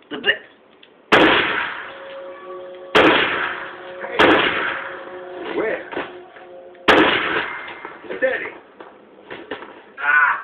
The blitz. Where? Steady. Ah!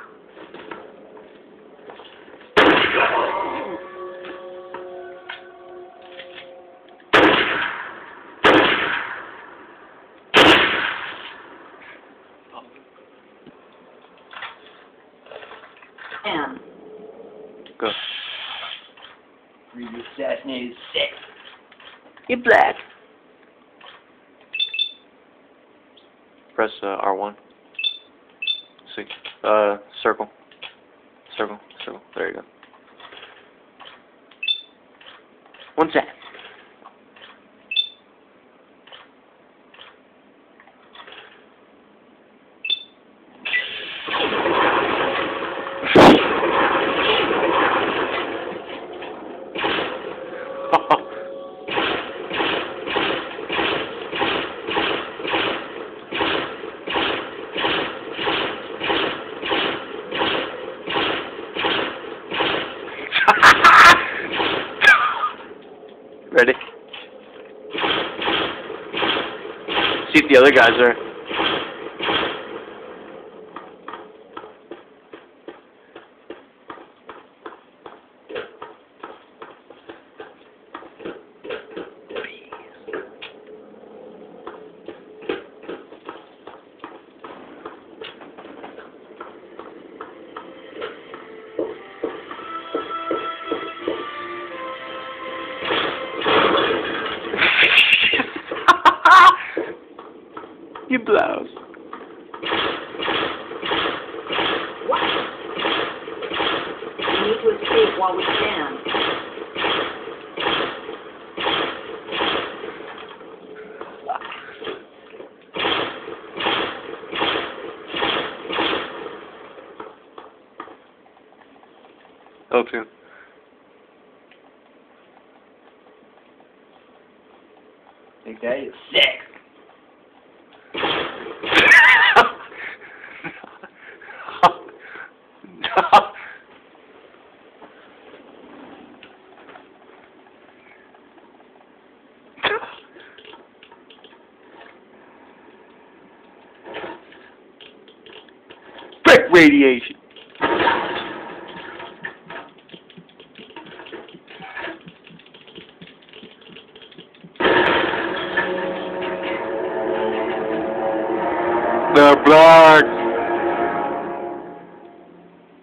And Go. you assassinated 6. You black. Press R1. See. Circle. Circle. Circle. There you go. One tap. Ready? See if the other guys are. You blouse. What? We need to escape while we can. Okay. Think that is 6. Brick radiation. The blood.